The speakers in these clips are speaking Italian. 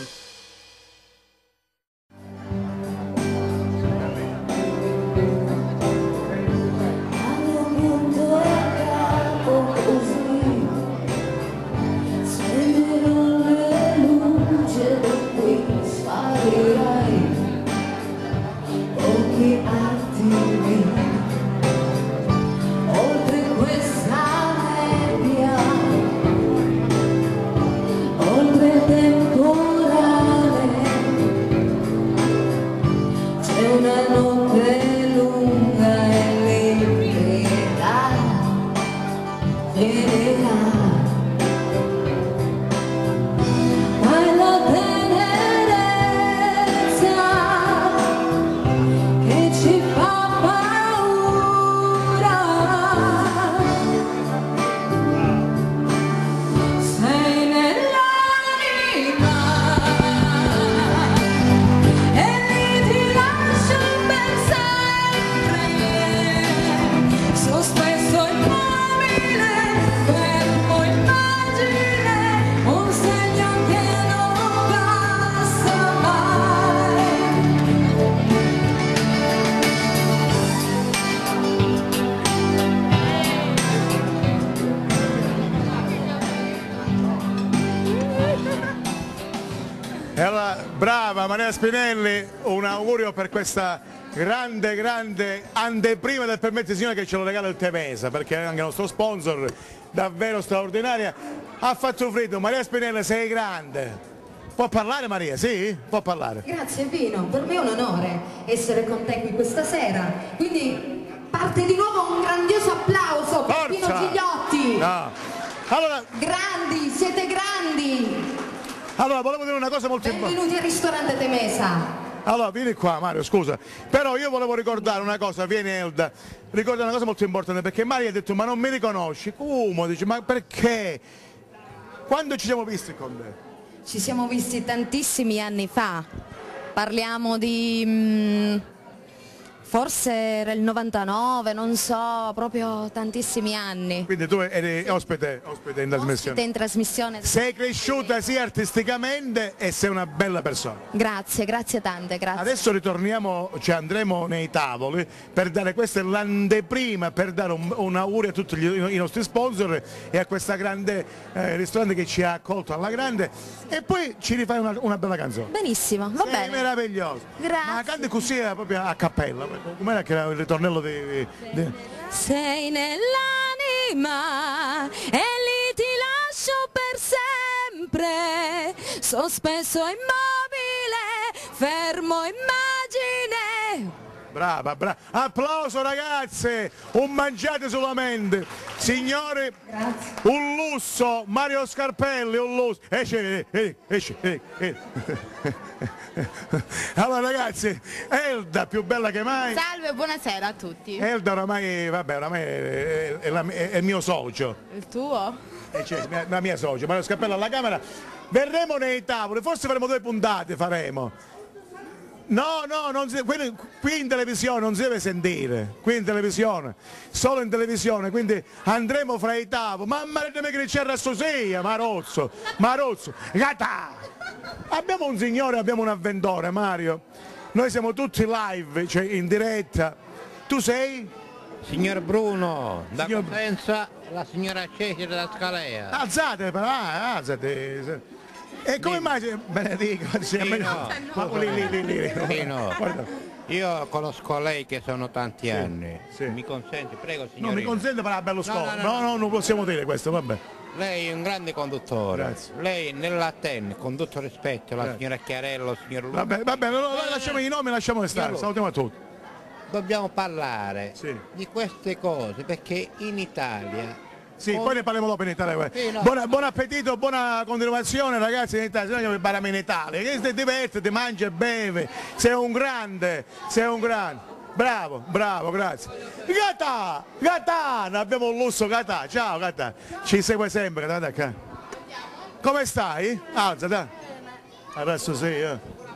Brava Maria Spinelli, un augurio per questa grande anteprima del Permetti Signore che ce lo regala il Temesa, perché è anche il nostro sponsor, davvero straordinaria. Ha fatto freddo, Maria Spinelli sei grande. Può parlare Maria? Sì? Può parlare. Grazie Pino, per me è un onore essere con te qui questa sera, quindi parte di nuovo un grandioso applauso per Pino Gigliotti. No. Allora, grandi, siete grandi. Allora, volevo dire una cosa molto importante. Benvenuti al ristorante Temesa. Allora, vieni qua Mario, scusa. Però io volevo ricordare una cosa, vieni Elda, ricordare una cosa molto importante, perché Mario ha detto, ma non mi riconosci? Come? Dice, ma perché? Quando ci siamo visti con te? Ci siamo visti tantissimi anni fa. Parliamo di... forse era il 99, non so, proprio tantissimi anni. Quindi tu eri ospite in trasmissione. Ospite in trasmissione. Sei cresciuta sia artisticamente e sei una bella persona. Grazie, grazie tante, grazie. Adesso ritorniamo, cioè andremo nei tavoli per dare, questa è l'anteprima, per dare un augurio a tutti i nostri sponsor e a questa grande ristorante che ci ha accolto alla grande, e poi ci rifai una bella canzone. Benissimo, va bene. Meraviglioso. Grazie. Ma canti così proprio a cappella. Com'era che era il ritornello di... Sei nell'anima e lì ti lascio per sempre, sospeso immobile, fermo immagine. Brava, brava. Applauso ragazze, un mangiate solamente. Signore, grazie. Un lusso, Mario Scarpelli, un lusso. Esce. Allora ragazzi, Elda più bella che mai. Salve, buonasera a tutti. Elda oramai, vabbè, oramai è il mio socio. Il tuo? Cioè, la mia socio, Mario Scarpelli alla Camera. Verremo nei tavoli, forse faremo 2 puntate, faremo. No, non si, qui in televisione non si deve sentire, qui in televisione, solo in televisione, quindi andremo fra i tavoli. Mamma mia che c'è Rassosia, Marozzo, Gata! Abbiamo un signore, abbiamo un avventore, Mario. Noi siamo tutti live, cioè in diretta. Tu sei? Signor Bruno, da Cosenza, la signora Cesare da Scalea. Alzate, alzate. E come mai benedico? Io conosco lei che sono tanti anni. Sì. Mi consente, prego signora. Non mi consente per bello scopo. No, non possiamo dire questo, vabbè. Lei è un grande conduttore. Grazie. Lei nell'Aten, con tutto rispetto, la signora Chiarello, il signor Luca. Vabbè, lasciamo i nomi, lasciamo stare, salutiamo a tutti. Dobbiamo parlare di queste cose perché in Italia... Sì, poi ne parliamo dopo in Italia. Sì, no. Buon appetito, buona continuazione ragazzi in Italia, se no parliamo in Italia. Che ti diverte, ti mangia e beve, sei un grande. Bravo, grazie. Gata, abbiamo un lusso, Gata, ciao Gata, ci segue sempre, Gata. Come stai? Alza, dai. Adesso sì,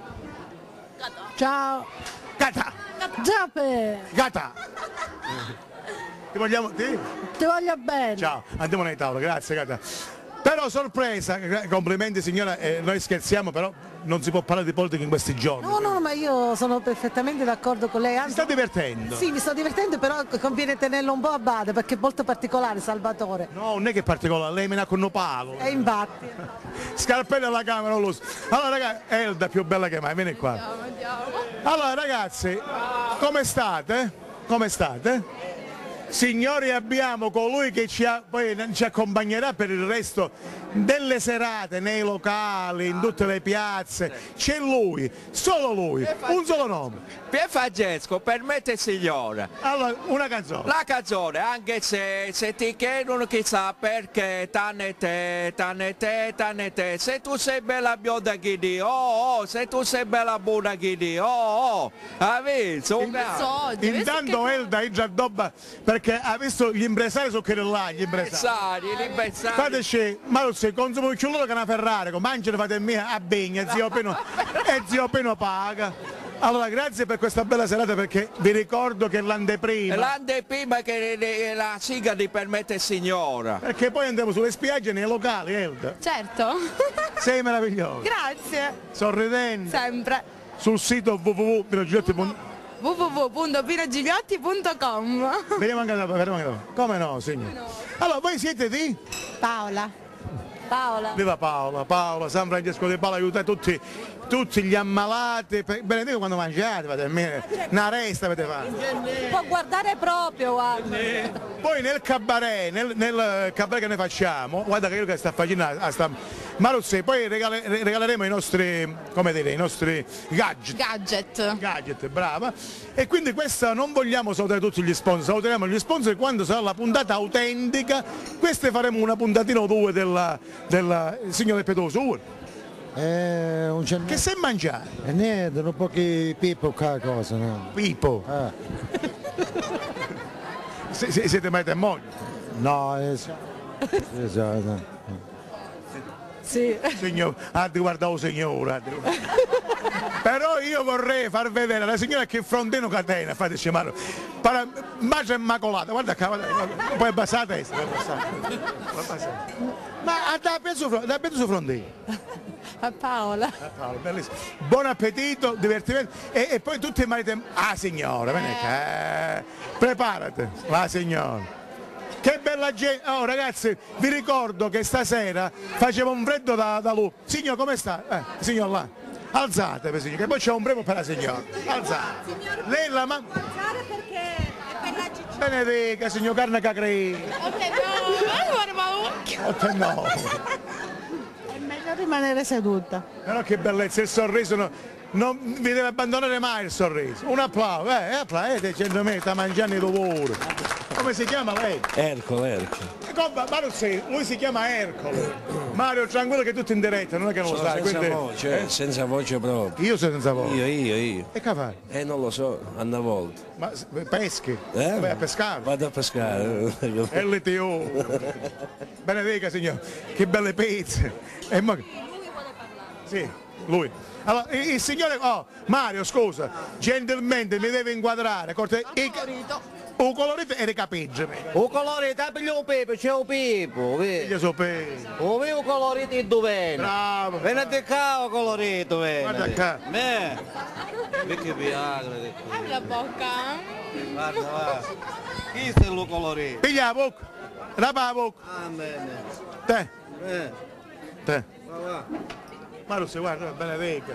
Ciao. Gata. Giappe. Gata. Ti voglio bene. Ciao, andiamo nei tavoli, grazie Gata. Però sorpresa, complimenti signora, noi scherziamo, però non si può parlare di politica in questi giorni. No, ma io sono perfettamente d'accordo con lei. Si sta divertendo? Sì, mi sto divertendo, però conviene tenerlo un po' a bada perché è molto particolare, Salvatore. No, non è che è particolare, lei me ne ha con Paolo. E infatti. Scarpelli alla camera, lo so. Allora ragazzi, Elda più bella che mai, vieni qua. Andiamo. Allora ragazzi, come state? Come state? Signori, abbiamo colui che poi ci accompagnerà per il resto delle serate, nei locali, in tutte le piazze. C'è lui, solo lui, un solo nome. Francesco, permette signora. Allora, una canzone. La canzone, anche se ti chiedono chissà perché, tanne te, se tu sei bella bionda chidi, oh, se tu sei bella buona chidi, oh, hai visto? Intanto Elda è già addobba perché ha visto gli impresari su là, gli impresari. Fateci, ma lo sai, consumo più loro che una Ferrari, mangiano fate mia a Begna, zio Pino paga. Allora grazie per questa bella serata perché vi ricordo che l'anteprima. L'anteprima che la sigla ti permette signora. Perché poi andiamo sulle spiagge nei locali, Elda. Certo. Sei meraviglioso. Grazie. Sorridente. Sempre. Sul sito www.pinogigliotti.com. Vediamo anche dopo. Come no, signor? Allora, voi siete di? Paola. Viva Paola, San Francesco di Paola, aiuta tutti gli ammalati. Benedetto quando mangiate, una resta avete fatto. Può guardare proprio, guarda. Poi nel cabaret, nel cabaret che noi facciamo, guarda che io che sta facendo Maruzzi, poi regaleremo i nostri, come dire, i nostri gadget, brava. E quindi questa non vogliamo salutare tutti gli sponsor, saluteremo gli sponsor quando sarà la puntata autentica. Queste faremo una puntatina o due del signore Petoso. Che se mangiare? Niente, un po' che Pippo cosa, no? Pippo? Siete mai moglie? No, esatto. Sì. Signor, guardavo signora. Però io vorrei far vedere la signora che frontino catena, fateci mano. Mangia immacolata, guarda qua, poi abbassare la testa, Ma da su frontino. A Paola. Bellissimo. Buon appetito, divertimento e poi tutti i mariti. Ah signora, vieni qua. Preparati, la signora. Che bella gente! Oh ragazzi, vi ricordo che stasera faceva un freddo da lupo. Signor, come sta? Signor là. Alzate, signor, che poi c'è un premio per la signora. Alzate. Lei la mamma. Alzare perché è per la ciccia. Benedica, signor Carne Cacri. No. È meglio rimanere seduta. Però che bellezza, il sorriso non vi deve abbandonare mai il sorriso. Un applauso, applauso, 100 metri, sta mangiando i lavori. Come si chiama lei? Ercole. Lui si chiama Ercole. Mario, tranquillo che è tutto in diretta, non è che non lo sai. Senza quindi... voce, senza voce proprio. Io sono senza voce? Io. E che fai? Non lo so, una volta. Ma peschi? Vai a pescare? Vado a pescare. LTO. Benedica signor, che belle pizze. Sì, lui. Allora, il signore, Mario scusa, gentilmente mi deve inquadrare. Un colorito e ricapigge. Un colorito, piglio un pepe, c'è un pepo, vedi? Io so pepe. Un colorito di dove? Bravo. Vieni a cavo colorito, vedi? Guarda qua. Perché piagra? Apri la bocca. Guarda, va. Chi è il colorito? Piglia la bocca. Rapa la bocca. Bene. Te. Va. Mario, guarda, benedica.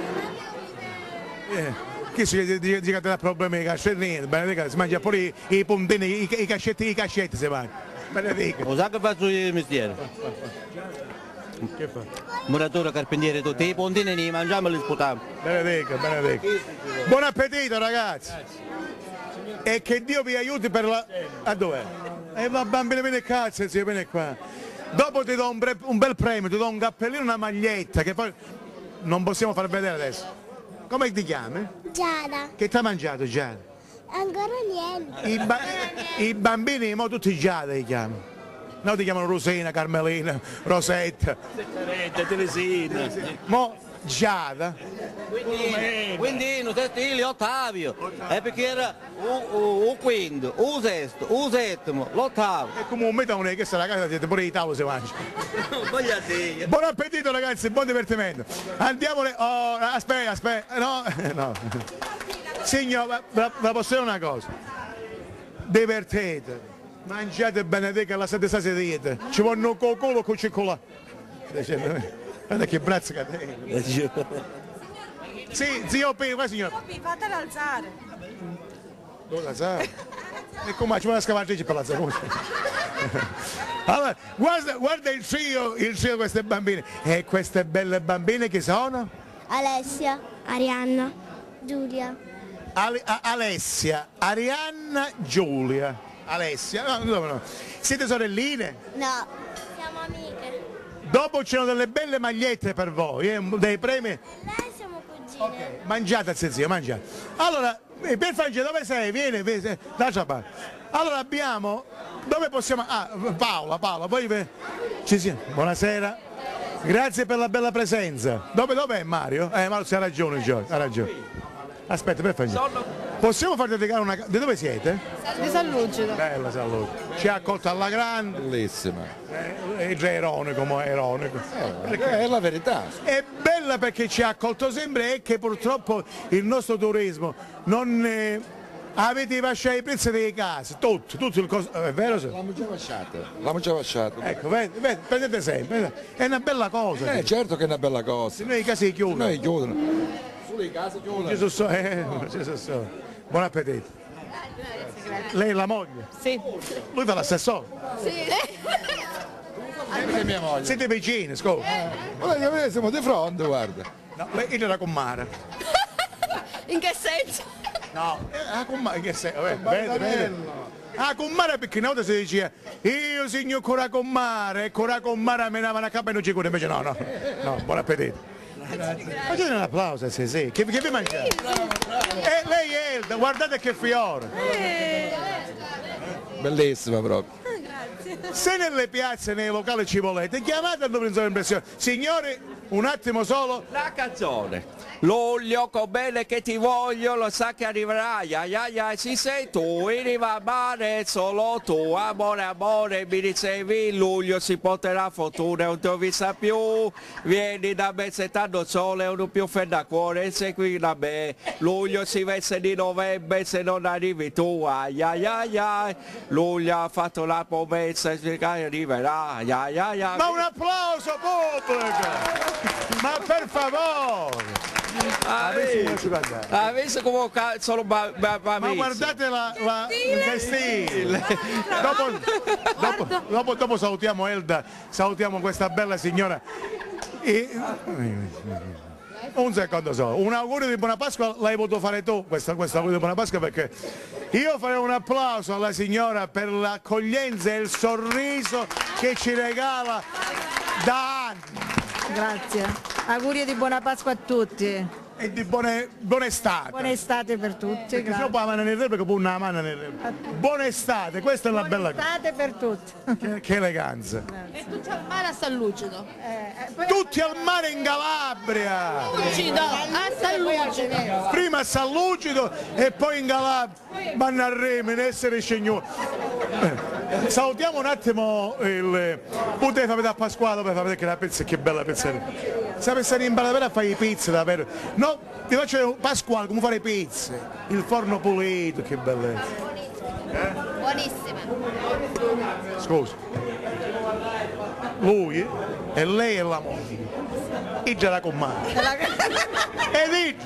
Chi si dice che ha problemi di cascetti, benedica, si mangia pure i puntini, i cascetti si mangia. Benedica. Lo sai che faccio io il mestiere? Che fa? Muratore, carpentiere, tutti i puntini li mangiamo e li sputiamo. Benedica. Buon appetito ragazzi. E che Dio vi aiuti per la... A dov'è? Va bambino, vieni cazzo, vieni qua. Dopo ti do un bel premio, ti do un cappellino e una maglietta che poi non possiamo far vedere adesso. Come ti chiami? Giada. Che ti ha mangiato Giada? Ancora niente. I bambini mo tutti Giada li chiamano. No, ti chiamano Rosina, Carmelina, Rosetta. Teresina. Mo Giada. Quindi non sei stile Ottavio, è perché era il quinto, il sesto, il settimo, l'ottavo. E comunque non è che sta ragazza siete pure i tavoli si mangia. Buon appetito ragazzi, buon divertimento. Andiamole. Oh, aspetta, no. Signor, la posso dire una cosa? Divertite, mangiate bene che la state sedete, ci vogliono cocolo con cioccolato. Guarda che braccio che te. Sì, zio Pino, qua signora. Fatela alzare. Dove alzare? E come ci vuole una scavatrice per l'alzare? Allora, guarda il trio di queste bambine. E queste belle bambine che sono? Alessia, Arianna, Giulia. Alessia, Arianna, Giulia. Alessia, no. Siete sorelline? No, siamo amiche. Dopo c'erano delle belle magliette per voi, dei premi. Noi siamo cugine. Okay. Mangiate zio, mangiate. Allora, per Francia dove sei? Vieni, lascia parte. Allora abbiamo, dove possiamo... Ah, Paola, poi... Buonasera. Grazie per la bella presenza. Dov'è Mario? Mario, ha ragione Giorgio, ha ragione. Aspetta, per favore. Possiamo farti dedicare una... Di dove siete? Di San Lucido. Bella San Lucido. Ci ha accolto alla grande. Bellissima. È già ironico, ironico. È la verità. È bella perché ci ha accolto sempre e che purtroppo il nostro turismo non... Avete i vasciai prezzi dei casi, tutto il costo, è vero? L'abbiamo già lasciato. Ecco, vedi, prendete sempre, è una bella cosa. Certo che è una bella cosa. Se noi i casi chiudono. Noi chiudono. Solo i casi chiudono. Gesù, buon appetito. Lei è la moglie? Sì. Lui fa l'assessore? Sì. È mia moglie. Siete vicini, scusa? Siamo di fronte, guarda. No, lei era con Mara. In che senso? No, con Mara, che sei? Vedi. Con Mara perché una volta si diceva io signor cura con Mara e cura con Mara menavano a capo e non ci cura, invece no, buon appetito. Facete un applauso, sì. Che vi mangiate? Lei è Elda, guardate che fiore. Bellissima proprio. Se nelle piazze, nei locali ci volete, chiamate il numero di impressione. Signori, un attimo solo. La canzone. Luglio, con bene che ti voglio, lo sa che arriverai, sì sei tu, arriva a mare, solo tu, amore, mi dicevi, luglio si porterà fortuna, non ti ho vista più, vieni da me se tanto sole, non più fredda cuore, segui da me, luglio si veste di novembre, se non arrivi tu, luglio ha fatto la promessa, che arriverà, Ma un applauso pubblico! Ma per favore! Ha visto come sono bambini. Ma guardate il stile. Dopo salutiamo Elda, salutiamo questa bella signora. Un secondo solo, un augurio di buona Pasqua l'hai potuto fare tu, questo augurio di buona Pasqua, perché io farei un applauso alla signora per l'accoglienza e il sorriso che ci regala da anni. Grazie. Auguri di buona Pasqua a tutti. E di buona estate. Buona estate per tutti. Perché se no poi la mano nel re, perché poi una mano nel re. Buona estate, questa è la bella cosa. Buona estate per tutti. Che eleganza. E tutti al mare a San Lucido. Tutti al mare in Calabria. Lucido, a San Lucido. Prima a San Lucido e poi in Calabria. Vanno a Rimini, essere signori. Salutiamo un attimo il potete fare da Pasquale per vedere che la pizza, che bella pizzeria. Sapete imparare a fare le pizze davvero. No, ti faccio vedere Pasquale come fare le pizze. Il forno pulito, che bellezza. Buonissime. Scusa. Lui e lei è la moglie. E già la comare. E dice.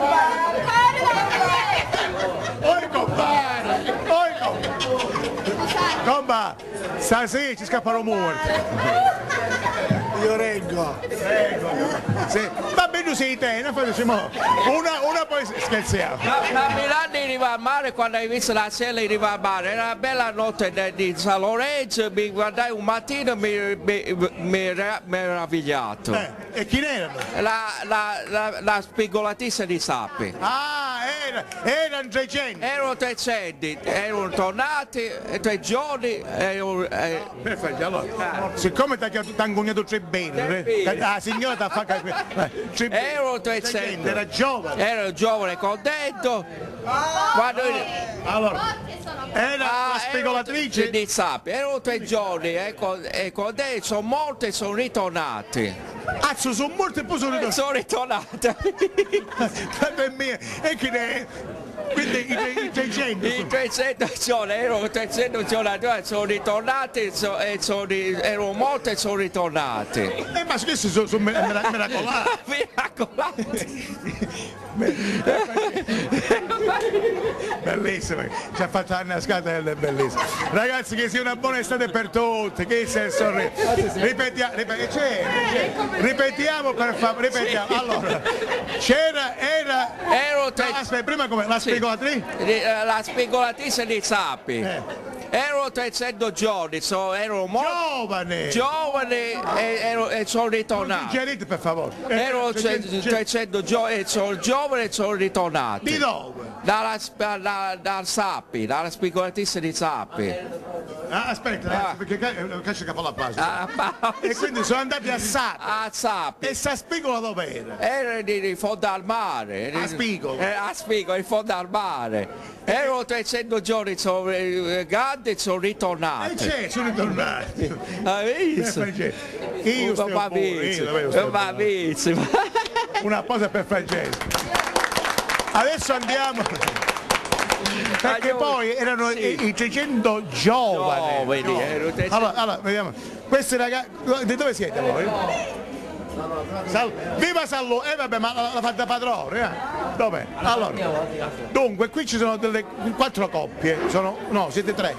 Oi compare. Comba, stasera ci scappano morti. Io reggo. Sì. Va bene, sei te, non facciamo. Una poi scherziamo. Da Milano arriva a mare, quando hai visto la sera arriva a mare, era una bella notte di San Lorenzo, mi guardai un mattino e mi ero meravigliato. E chi erano? La spigolatissa di Sappi. Ah, erano 300. Erano 300, erano tornati 3 giorni. Perfetto, allora, siccome ti hanno cognato 3 bene, La signora ti fa capire. Ero 300. Era giovane. Ero giovane contento. Quando... Allora, era la speculatrice di Sappi. Ero 3 giorni e contento, sono morti e sono ritornati. Sono morti e poi sono ritornati. Sono ritornati. E che ne... Quindi i 300 I 300 giorni, erano 300 giorni, sono ritornati, erano morti e sono ritornati. Ma questi sono miracolati. Bellissimo, ci ha fatto una scatella, è bellissimo. Ragazzi, che sia una buona estate per tutti, che sia ripetiamo per favore, ripetiamo. Allora, aspetta, prima come la speculatrice? La speculatrice di Sappi. Erano 300 giorni, erano giovani e sono ritornati. Chiarite per favore. Erano 300 giorni, sono giovani e sono ritornati. Di dove? Dal Sappi, dalla speculatrice di Sappi. Aspetta, perché caccia capo la pagina. E quindi sono andati a Sappi. A Sappi. E sa Spigola dov'era? Era di fondo al mare. A Spigola? A Spigola, in fondo al mare. Erano 300 giorni, sono grandi e sono ritornati. Sono ritornati. Hai visto? Io una cosa per Francesco. Adesso andiamo. Perché poi erano i 300 giovani. Allora, vediamo. Questi ragazzi, di dove siete voi? Viva Sallo! Vabbè, ma la fa da padrone, Dov'è? Allora, dunque, qui ci sono delle 4 coppie, no, siete 3.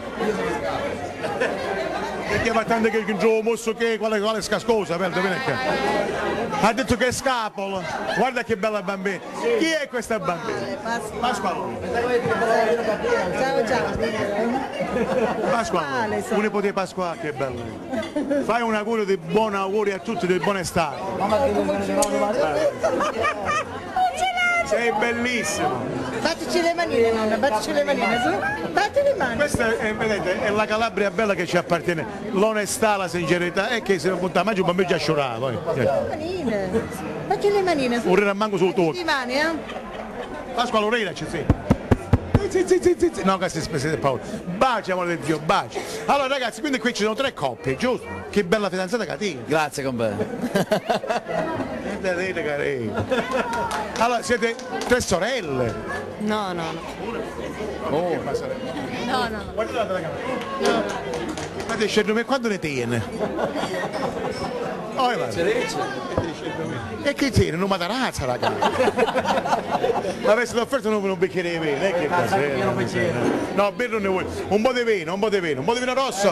Perché va tanto che il mosso che quale scascosa, ha detto che è scapolo, guarda che bella bambina. Chi è questa bambina? Pasquale. Pasquale, un nipote di Pasquale, che bello. Fai un augurio di buon auguri a tutti, di buona estate. Sei bellissimo. Battici le manine, nonna, battici le manine, su. Batti le mani. Questa vedete, è la Calabria bella che ci appartiene. L'onestà, la sincerità e che se non punta mangi un bambino già sciorava. Batti le manine, su. Un rimango sul tuo. Pasquale Urena c'è sì. No, che si spese paura. Baci, amore di Dio, baci. Allora ragazzi, quindi qui ci sono 3 coppie, giusto? Che bella fidanzata Catina. Grazie compagno. Vedete carino. Allora siete 3 sorelle? No. Guardate la telecamera. Guardate, scelto quando ne tiene? E che tiene? Non matarazza ragazzi. Ma avessi l'offerta non un bicchiere di vino, che no, birra non ne vuoi. Un po' di vino, un po' di vino rosso.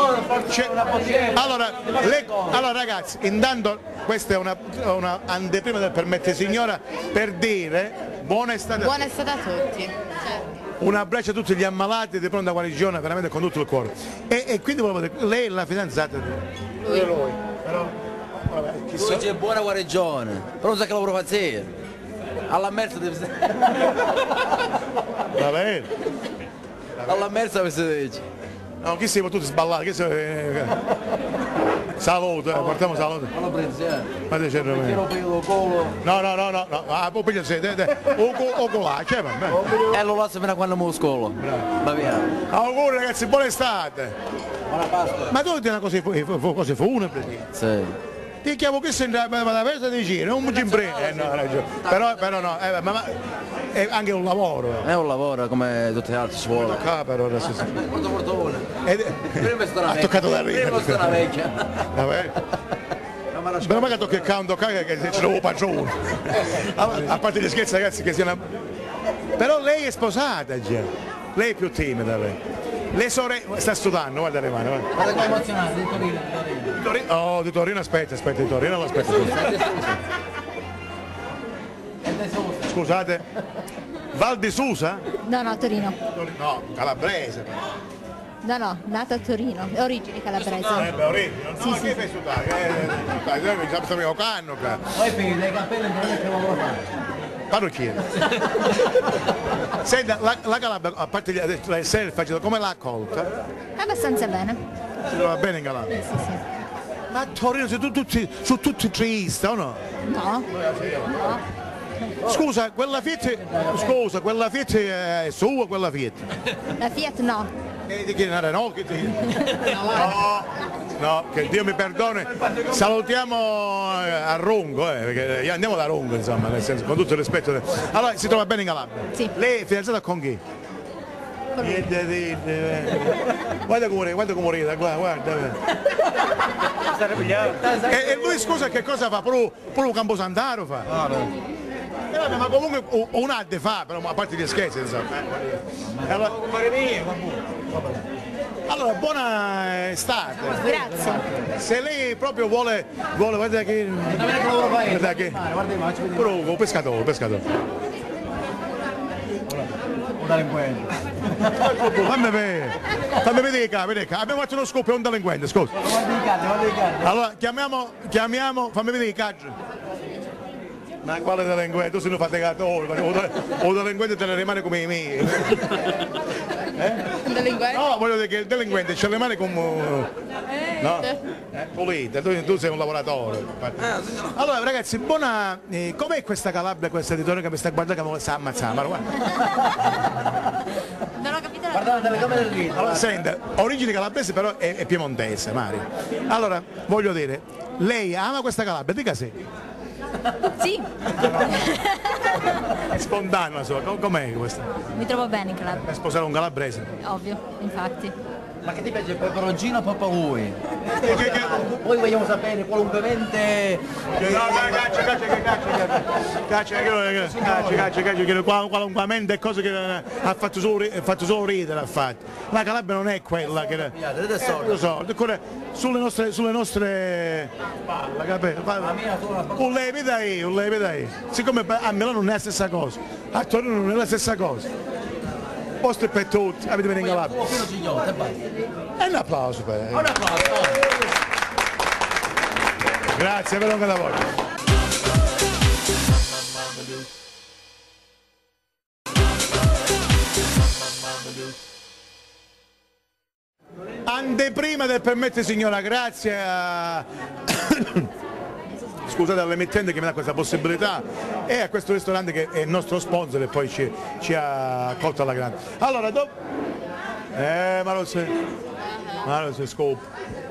Allora ragazzi, intanto questa è una anteprima del permette signora per dire buona estate. Buona estate a tutti. Certo. Un abbraccio a tutti gli ammalati di pronta guarigione, veramente con tutto il cuore. E quindi volevo dire, lei è la fidanzata di lui. Però, vabbè, lui c'è buona guarigione, però non sa che lavoro faceva. Alla merza deve essere. Va bene. Alla merza si dice. No, chi siamo tutti sballati, chi siamo... Salute, portiamo salute. Alla prensione. Ma te c'è No. Ah, poi piglio siete. O colaccia, va bene. E lo lascio fino a quando mi scuola. Va via. Auguri ragazzi, buona estate. Buona Pasqua. Ma tu ti una cose funebre? Sì. Ti chiamo che sei la festa di giro, non mi imprende. No, però no, ma è anche un lavoro. È un lavoro come tutte le altre scuole. Però adesso sì. Prima ha toccato la riga. Prima sta la vecchia. Vabbè. Meno male che tocca il count, che ce l'avevo padrone. A parte gli scherzi ragazzi che sia una... Però lei è sposata già. Lei è più timida lei. Le sorelle sta studiando, guarda le mani, guarda che emozionante, di Torino. Oh, di Torino aspetta, di Torino lo aspetta. Scusate. Val di Susa? No, Torino. No, calabrese. No, nato a Torino, origini calabrese. Origini, no, sì, che fai studiare? Già mio canno, poi per dei capelli non è che lavoro fare. Parrucchiere. Senta, la Calabria, a parte le selfie, come l'ha accolta? Abbastanza bene. Si trova bene in Calabria? Sì. Ma a Torino sono tutti tristi, o no? No. Scusa, quella Fiat è sua, quella Fiat? La Fiat no. Di chi era? No, no, che Dio mi perdoni. Salutiamo a Rongo, perché andiamo da Rongo, insomma, nel senso, con tutto il rispetto. Allora, si trova bene in Calabria? Sì. Lei è fidanzata con chi? Guarda come ride, guarda. E lui scusa che cosa fa? Pure un Camposantaro fa? No. Ma comunque un adde fa, però a parte gli scherzi, insomma. Allora, buona estate. Grazie. Se lei proprio vuole guarda che. Guarda che. Un pescatore. Un delinquente. Fammi vedere qua. Abbiamo fatto uno scoppio, è un delinquente, scusa. Allora, chiamiamo, fammi vedere i cadri. Ma quale delinquente? Tu sei un faticatore, o delinquente te ne rimane come i miei. Un delinquente? No, voglio dire che il delinquente ce le mani come. No? Pulite, tu sei un lavoratore. Allora ragazzi, buona. Com'è questa Calabria, questa editoriale che mi sta guardando che mi sta ammazzando? Guarda. Non ho capito. Guarda la telecamera del video. Allora, senta, origini calabrese però è piemontese, Mario. Allora, voglio dire, lei ama questa Calabria, dica sì. Sì. È spontanea sua, com'è questa? Mi trovo bene in Calabria. Per sposare un calabrese? Ovvio, infatti. Ma che ti piace, peperoncino o papaui? Poi vogliamo sapere qualunquemente... Caccia, qualunquamente cose che ha fatto solo ridere, ha fatto. La Calabria non è quella che... Lo so, sulle nostre palle, capito? Un levi dai. Siccome a Milano non è la stessa cosa, a Torino non è la stessa cosa. Posto per tutti, avete venuto in Calabria. E un applauso per lei. Un applauso. Grazie per lungo lavoro. Anteprima del permette signora, grazie a... Scusate all'emittente che mi dà questa possibilità e a questo ristorante che è il nostro sponsor e poi ci ha accolto alla grande. Allora, ma non si scopa.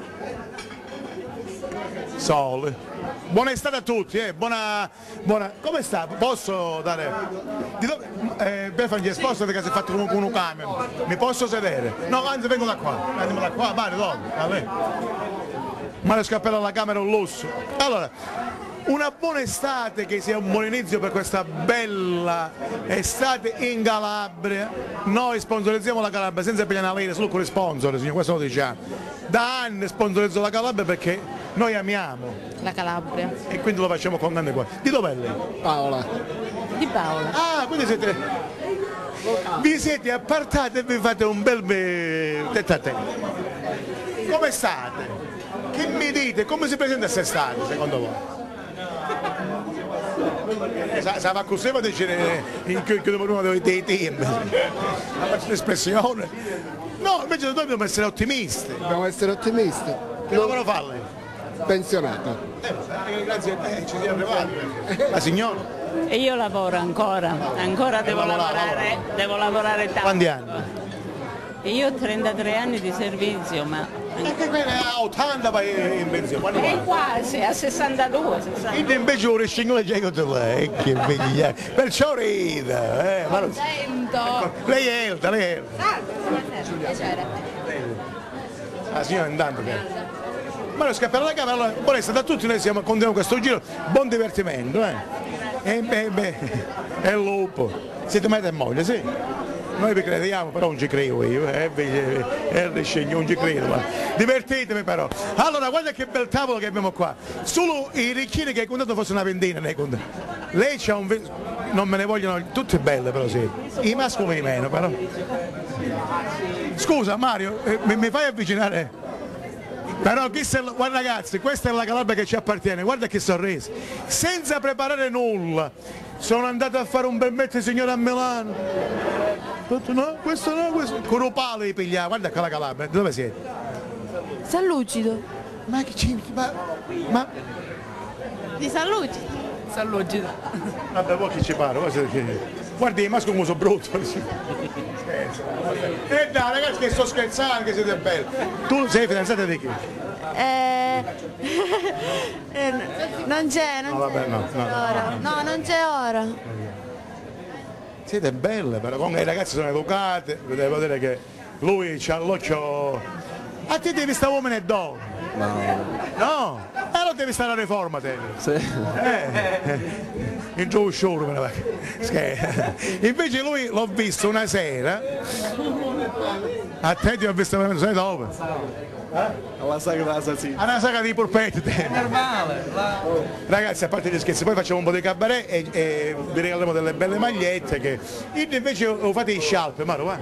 Sole. Buona estate a tutti, buona. Come sta? Posso dare? Befagli esposto perché si è fatto comunque un camion. Mi posso sedere? No, anzi vengo da qua. Andiamo da qua, vai, dopo. Mario Scappello alla camera è un lusso. Allora, una buona estate, che sia un buon inizio per questa bella estate in Calabria. Noi sponsorizziamo la Calabria senza pigliare una lira, solo con i sponsor, signor, questo lo diciamo. Da anni sponsorizzo la Calabria perché noi amiamo la Calabria. E quindi lo facciamo con grande cuore. Di dov'è lei? Paola. Di Paola. Ah, quindi vi siete appartati e vi fate un bel tête a tête. Come state? Che mi dite? Come si presenta quest'estate secondo voi? Stava così ma dice uno dei team. L'espressione. No, invece noi dobbiamo essere ottimisti. Dobbiamo essere ottimisti. Che lavoro fa lei? Pensionato. Grazie a te, ci siamo arrivati. La signora? E io lavoro ancora devo lavorare tanto. Quanti anni? Io ho 33 anni di servizio, ma... Perché a 80 vai in pensione? È quasi, a 62. Quindi invece ora scingola già con lei, che figlia. Perciò ride. Ma non... Lei è Elda. Piacere. La signora intanto che... Mario Scappello alla camera, allora, buona estate a tutti, noi continuiamo questo giro, buon divertimento, è il lupo. Siete mai te moglie, sì? Noi vi crediamo, però non ci credo io, non ci credo, ma divertitevi però. Allora, guarda che bel tavolo che abbiamo qua. Solo i ricchini che hai contato fosse una ventina, ne contato. Lei c'ha non me ne vogliono, tutte belle però sì. I mascoli meno però. Scusa Mario, mi fai avvicinare? Però guarda ragazzi, questa è la Calabria che ci appartiene, guarda che sorriso. Senza preparare nulla. Sono andato a fare un permesso signore a Milano. No, questo. Con un palo di pigliare, guarda qua la Calabria, dove siete? San Lucido. Ma che ci... ma... Di San Luigi. San Luigi. Vabbè, poi chi ci pare? Guardi, i maschi come sono brutto. Dai ragazzi che sto scherzando, che siete belli. Tu sei fidanzata di chi? Non c'è, No, vabbè, no. ora. No, non c'è ora. Siete belle, però comunque i ragazzi sono educati, devo dire che lui c'ha l'occhio... A te devi stare uomini e donne? No? Allora devi stare alla riforma te. Sì. In giù sciuro, invece lui l'ho visto una sera. A te ti ho visto veramente, sai dove? Alla sagra della Sazina. Alla sagra di polpetti. Normale. Ragazzi, a parte gli scherzi, poi facciamo un po' di cabaret e vi regaliamo delle belle magliette che invece lo fate in scialpe, Maro, va?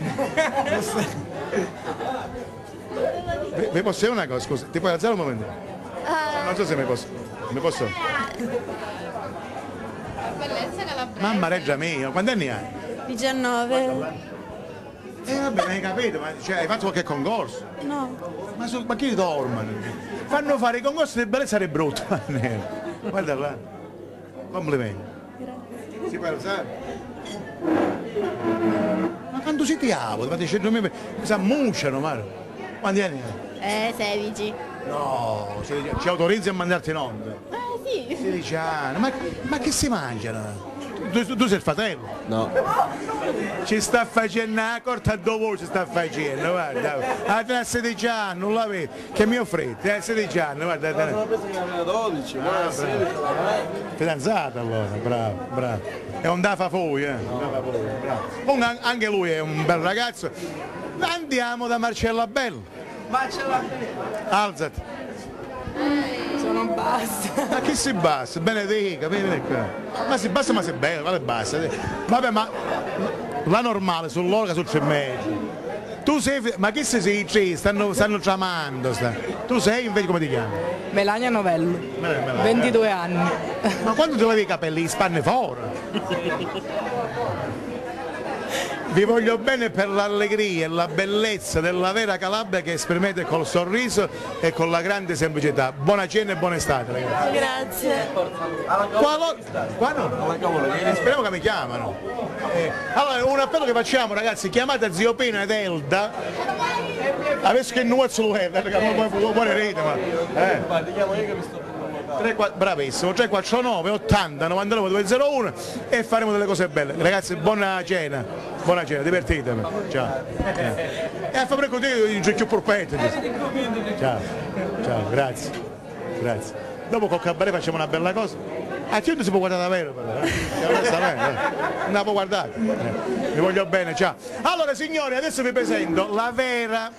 Vi posso dire una cosa, scusa, ti puoi alzare un momento? Non so se mi posso. Mamma reggia mia, quanti anni hai? 19. Vabbè, hai capito, ma hai fatto qualche concorso? No. Ma chi dormono? Fanno fare i concorsi di bellezza e brutto. Guarda là. Complimenti. Si può alzare? Ma quando si ti avo? Mi si ammucciano, Mario. Quanti anni hai? 16. No, 16. Ci autorizzi a mandarti in onda? Sì. 16 anni. Ma che si mangiano? Tu sei il fratello? No. Ci sta facendo una corta a due voci, sta facendo, guarda. A 16 anni, non la vedi? Che mi offrite? A 16 anni, guarda. No, penso che aveva 12, ma 16. Fidanzata allora, bravo. È un dafafoi, bravo. Comunque anche lui è un bel ragazzo. Andiamo da Marcella Bello. Marcella Bello. Alzati. Sono bassa. Ma chi si bassa? Benedica, vieni qua. Ma si bassa ma si bella, vale bassa. Vabbè, ma la normale sull'orga sul 3 Tu sei. Ma chi sei tre? Stanno tramando. Tu sei invece come ti chiami? Melania Novello. 22 anni. Ma quando ti levi i capelli, spanne fuori? Vi voglio bene per l'allegria e la bellezza della vera Calabria che esprimete col sorriso e con la grande semplicità. Buona cena e buona estate, ragazzi. Grazie. Qua no? Speriamo che mi chiamano. Allora, un appello che facciamo, ragazzi, chiamate Zio Pino ed Elda. Adesso che non lo è, perché vuole rete, ma. Ti chiamo io che mi sto. Bravissimo, 349 80 99 201 e faremo delle cose belle. Ragazzi, buona cena, divertitevi. Ciao. E a fare con te in più polpette. Ciao, grazie. Dopo col cabaret facciamo una bella cosa. A te non si può guardare davvero, non la può guardare. Vi voglio bene, ciao. Allora signori, adesso vi presento la vera,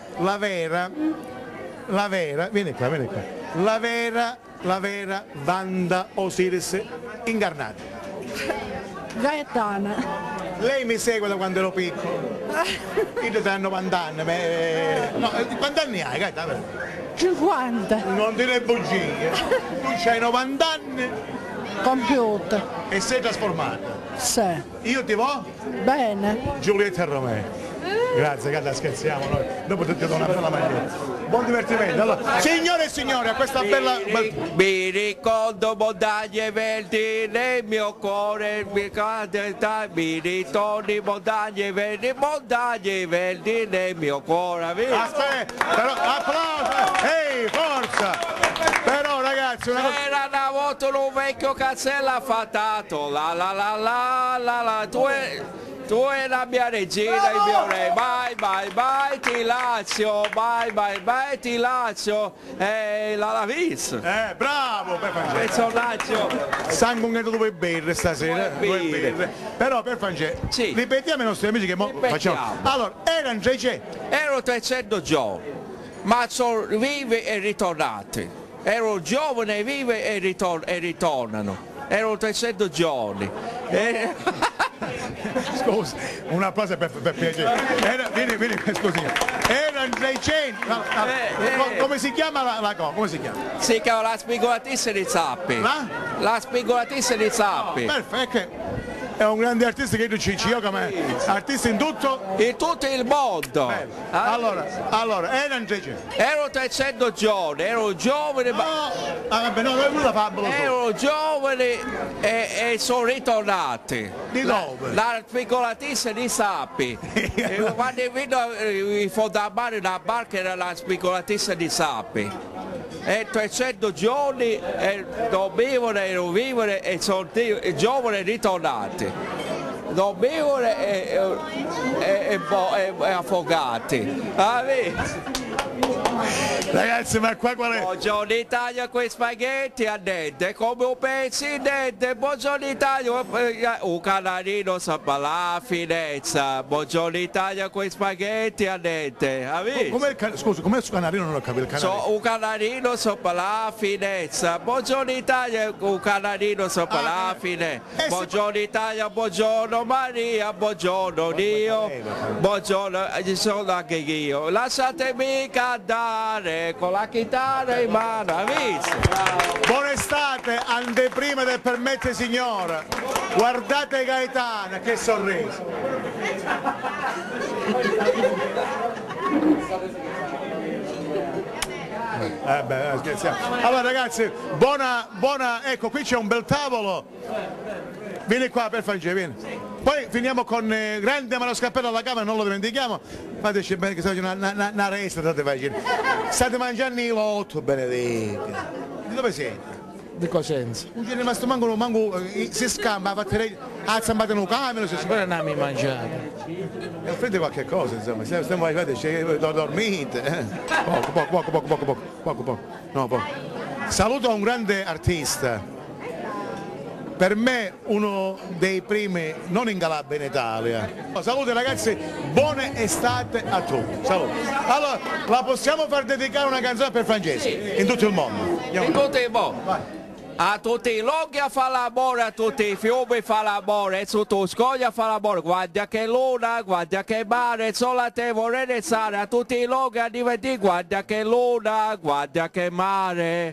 vieni qua. La vera Wanda Osiris incarnata. Gaetana. Lei mi segue da quando ero piccolo. Io ho 90 anni. No, quanti anni hai, Gaetana? 50. Non dire bugie. Tu hai 90 anni. Compiuta. E sei trasformata. Sì. Io ti vo? Bene. Giulietta e Romeo. Grazie, Gata, scherziamo noi. Dopo ti do una bella maglietta. Buon divertimento. Allora, signore e signori, a questa bella. Mi ricordo montagne verdi nel mio cuore, mi ritorni montagne verdi nel mio cuore. Aspetta, però applauso! Ehi, forza! Però ragazzi, una cosa. Era una volta un vecchio castello affatato, tu è la mia regina, il mio re, vai, ti lascio, vai, ti lascio, la vis. Bravo, personaggio. Sangue due birre stasera, due birre. Però per Francesco, sì. Ripetiamo ai nostri amici che facciamo. Allora, erano 300 giorni, ma sono vivi e ritornati. Ero giovane, vive e ritornano. Erano 300 giorni. Scusa, un applauso per piacere. Vieni, scusi. Erano 300. Come si chiama la cosa? Come si chiama? Si chiama la spigolatissa di Zappi. La spigolatissa di Zappi. Perfetto. è un grande artista che ci gioca, ma artista in tutto? In tutto il mondo. Allora, ero 300 giorni, ero giovane, ero giovane e sono ritornati. Di dove? La spigolatissa di Sappi. Quando è venuto in fondo a mare la barca era la spigolatissa di Sappi. E 300 giorni dormivano e non vivevano e sono giovani ritornati. Dormivano e affogati. Ragazzi, ma qua qual è? Buongiorno Italia con i spaghetti a dente, come un presidente. Buongiorno Italia, un canarino sopra la finestra. Buongiorno Italia con i spaghetti a dente. Scusa, com'è il canarino? Non ho capito il canarino. Un canarino sopra la finestra. Buongiorno Italia, un canarino sopra la finestra. Buongiorno Italia, buongiorno Maria, buongiorno Dio. Buongiorno, ci sono anche io. Lasciatemi cantare con la chitarra in mano, amici. Buona estate, anteprima del Permette Signora. Guardate Gaetana, che sorriso. Scherziamo. Allora ragazzi, buona, ecco qui c'è un bel tavolo. Vieni qua per Francesco, vieni. Poi finiamo con grande mano scappello alla camera, non lo dimentichiamo. Fateci bene che state una resta, state mangiando il lotto, benedica. Di dove siete? Di Cosenza. Non c'è rimasto manco si scamba, ha zambato in un camera, si spera non mi mangiate. E offrite qualche cosa, insomma, stiamo dormite. Poco. No, poco. Saluto un grande artista. Per me uno dei primi, non in Calabria, in Italia. Salute ragazzi, buona estate a tutti. Salute. Allora, la possiamo far dedicare una canzone per Francesco? Sì. In tutto il mondo. In tutto il mondo. Vai. A tutti i loghi a fare l'amore, a tutti i fiumi fa l'amore, su Tuscoglia fa l'amore, guarda che luna, guarda che mare, solo a te vorrei restare, a tutti i loghi a divertire, guarda che luna, guarda che mare.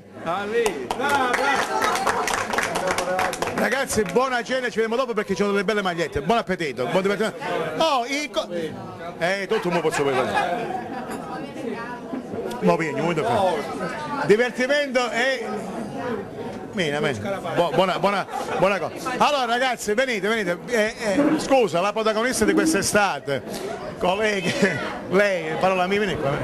Ragazzi, buona cena, ci vediamo dopo perché ci sono delle belle magliette, buon appetito, buon divertimento. Oh, tutto mo posso vedere. Divertimento e... Buona cosa. Allora ragazzi, venite. Scusa, la protagonista di quest'estate, colleghi, lei, parola mia, vieni qua.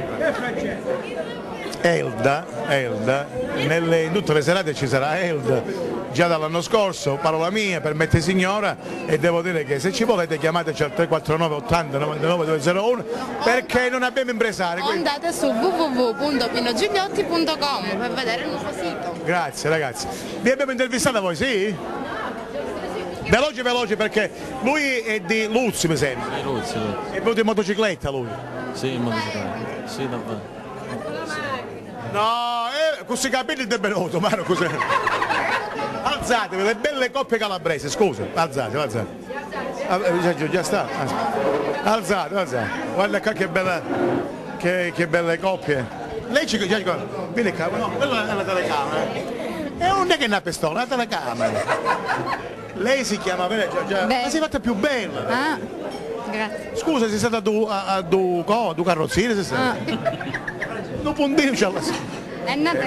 Elda, in tutte le serate ci sarà Elda. Già dall'anno scorso, parola mia, Permette Signora, e devo dire che se ci volete chiamateci al 349 80 99 201 perché non abbiamo impresari. Quindi... andate su www.pinogigliotti.com per vedere il nuovo sito. Grazie ragazzi. Vi abbiamo intervistato voi, sì? Veloce perché lui è di Luzzi mi sembra. Luzzi. È venuto in motocicletta lui? Sì, in motocicletta. Sì, davvero. No, con questi capelli è venuto, Maro, cos'è? Alzatevi, le belle coppie calabrese, scusa, alzate. Già sta. Alzate. Guarda qua che belle coppie. Lei ci vieni qua, no, quella è la telecamera. E non è che è una pistola, è una telecamera. Lei si chiama, ma si è fatta più bella. Ah, grazie. Scusa, sei stata a due carrozzine, sei stata? Un puntino c'è alla sera. È nata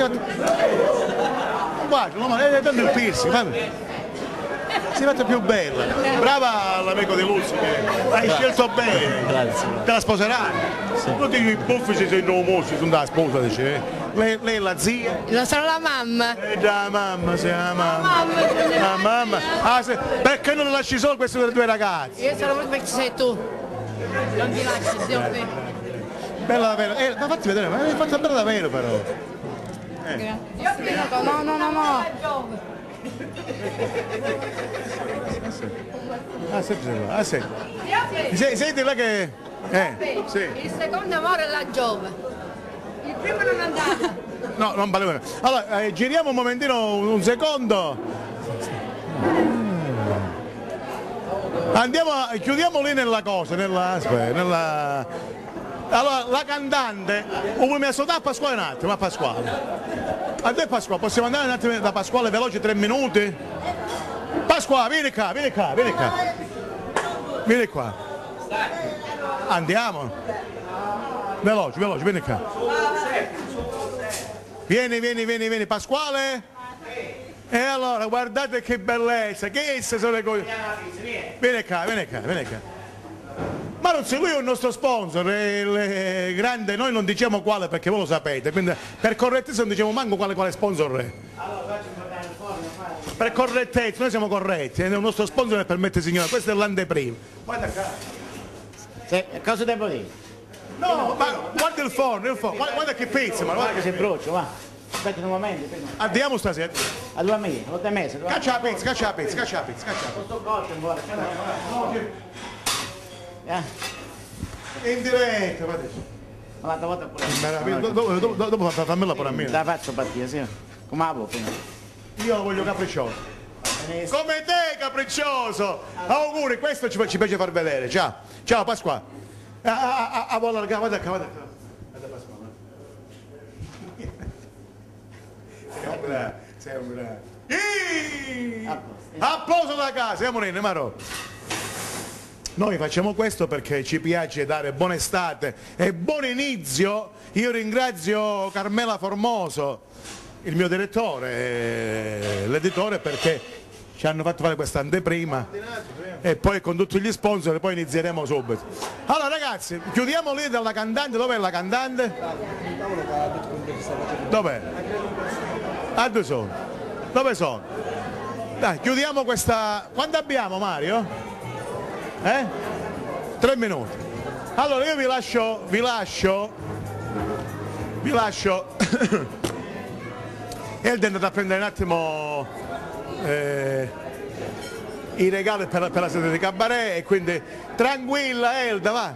guarda, no, ma è tanto il piercing, si è fatta più bella. Brava l'amico di Luzzi che hai scelto bene. Grazie. Te la sposerai? Sì. Tutti i buffi si sono mossi, sono da sposa, dice. Lei è la zia? Io sono la mamma. La mamma, sei la mamma. La mamma. Perché non lasci solo questi due ragazzi? Io sono perché sei tu. Non ti lasci, zio qui. Bella davvero, ma fatti vedere, ma è fatta bella davvero però. No. Sì. Senti là che... sì. Il secondo amore è la Giove. Il primo non è andato. No, non vale bene. Allora, giriamo un momentino, un secondo. Chiudiamo lì nella cosa, Allora, la cantante, mi ha salutato a Pasquale un attimo, a Pasquale. A te Pasquale, possiamo andare un attimo da Pasquale veloce 3 minuti? Pasqua, vieni qua, vieni qua, vieni qua. Vieni qua. Andiamo. Veloce, veloce, vieni qua. Vieni, Pasquale. E allora, guardate che bellezza, che sono le cose. Vieni qua. Ma non sei, lui è un nostro sponsor, è grande, noi non diciamo quale perché voi lo sapete, quindi per correttezza non diciamo manco quale sponsor è. Per correttezza, noi siamo corretti, è un nostro sponsor per permette signora, questo è l'anteprima. Guarda qua. Cosa devo dire? No, ma guarda il forno, guarda che pizza, ma guarda che si brucia, va. Aspetta un momento. Andiamo stasera. A 2.000, l'ho messo. Caccia la pizza. Questo cotto ancora. In diretta, l'altra volta pure. Dopo fammela pure a me. La faccio partire, sì. Come la vuoi? Io lo voglio capriccioso. Come te, capriccioso! Auguri, questo ci piace far vedere. Ciao Pasqua. Guarda Pasqua. Sei un grande. Applauso da casa, siamo in Maro. Noi facciamo questo perché ci piace dare buona estate e buon inizio. Io ringrazio Carmela Formoso, il mio direttore, l'editore, perché ci hanno fatto fare questa anteprima e poi con tutti gli sponsor poi inizieremo subito. Allora ragazzi, chiudiamo lì dalla cantante. Dov'è la cantante? Dov'è? A due sono. Dove sono? Dai, chiudiamo questa. Quanto abbiamo, Mario? 3 minuti. Allora io vi lascio Elda è andata a prendere un attimo i regali per la sede di Cabaret e quindi tranquilla Elda, va.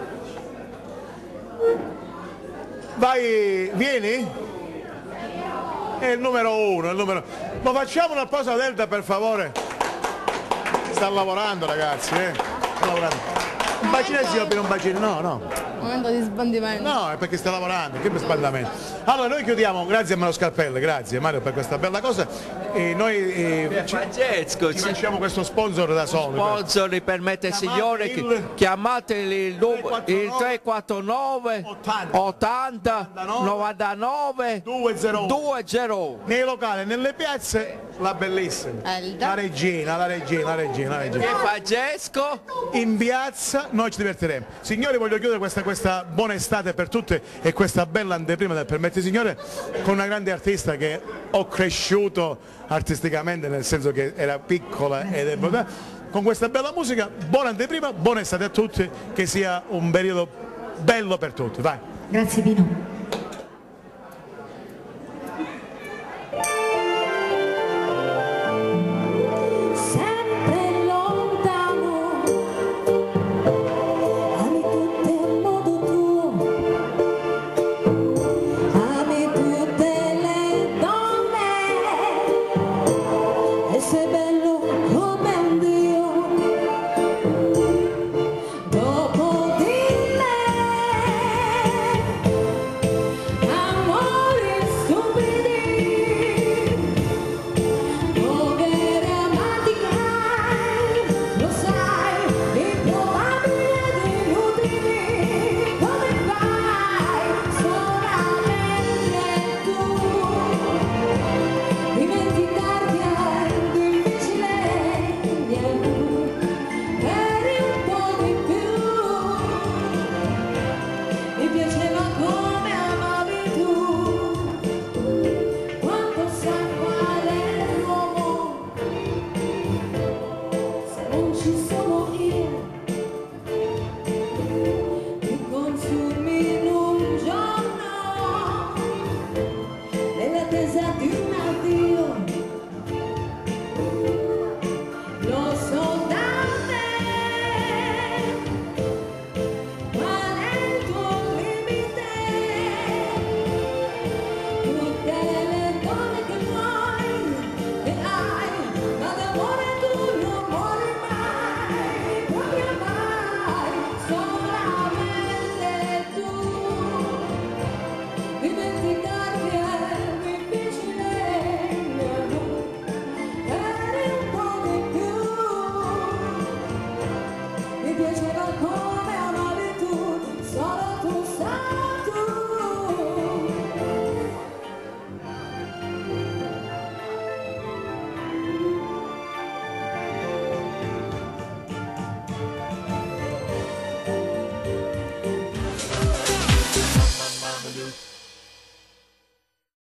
Vai, vieni? È il numero 1, Ma facciamo una pausa ad Elda per favore. Sta lavorando ragazzi, sta lavorando. Un bacino zio per un bacino, no. Momento di sbandimento. No, è perché sta lavorando, che sbandamento. Allora noi chiudiamo, grazie a Mario Scarpelle, grazie Mario per questa bella cosa. E noi Francesco, ci facciamo questo sponsor da solo. Sponsor permette signore, chiamate il 349 80 99 201. Nei locali, nelle piazze, la bellissima. La regina. E Francesco? In piazza noi ci divertiremo. Signori, voglio chiudere questa buona estate per tutti e questa bella anteprima del Permetti Signore con una grande artista che ho cresciuto artisticamente, nel senso che era piccola ed è con questa bella musica. Buona anteprima, buona estate a tutti, che sia un periodo bello per tutti. Vai. Grazie Pino. Nell'attesa di un addio